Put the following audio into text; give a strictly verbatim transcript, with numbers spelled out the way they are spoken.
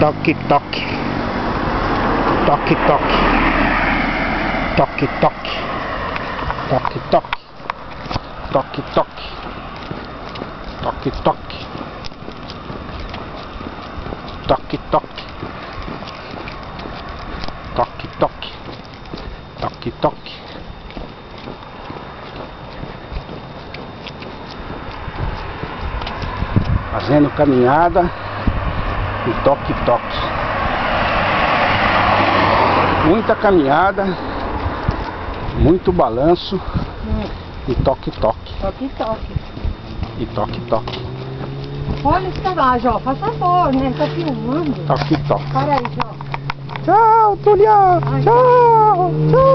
Toque, toque. Toque, toque. Toque, toque. Toque, toque. Toque, toque. Toque, toque. Toque, toque. Toque, toque. Toque, toque. Fazendo caminhada e toque, toque. Muita caminhada, muito balanço Hum. e toque, toque. Toque, toque. E toque, toque. Olha esse imagem, ó. Faz favor, né? Tá filmando. Toque, toque. Para aí, Jó. Tchau, Tulião. Ai, Tchau, tchau.